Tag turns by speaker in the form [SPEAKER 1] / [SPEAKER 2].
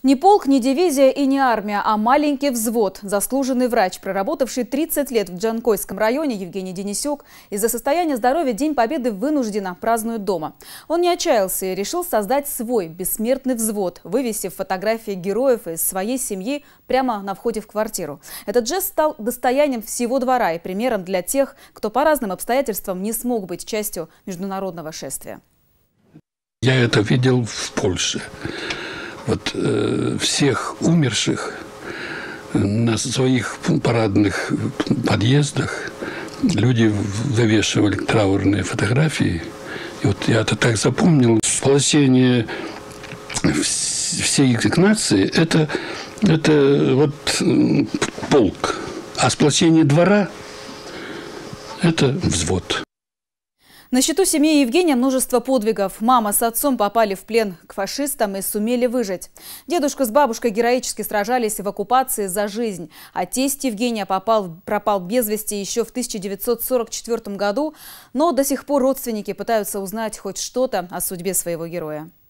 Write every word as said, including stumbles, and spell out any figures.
[SPEAKER 1] Не полк, не дивизия и не армия, а маленький взвод. Заслуженный врач, проработавший тридцать лет в Джанкойском районе, Евгений Денисюк, из-за состояния здоровья День Победы вынужденно празднует дома. Он не отчаялся и решил создать свой бессмертный взвод, вывесив фотографии героев из своей семьи прямо на входе в квартиру. Этот жест стал достоянием всего двора и примером для тех, кто по разным обстоятельствам не смог быть частью международного шествия.
[SPEAKER 2] Я это видел в Польше. Вот э, всех умерших на своих парадных подъездах люди вывешивали траурные фотографии. И вот я это так запомнил. Сплочение всей нации – это, это вот полк. А сплочение двора – это взвод.
[SPEAKER 1] На счету семьи Евгения множество подвигов. Мама с отцом попали в плен к фашистам и сумели выжить. Дедушка с бабушкой героически сражались в оккупации за жизнь. А тесть Евгения попал, пропал без вести еще в тысяча девятьсот сорок четвёртом году. Но до сих пор родственники пытаются узнать хоть что-то о судьбе своего героя.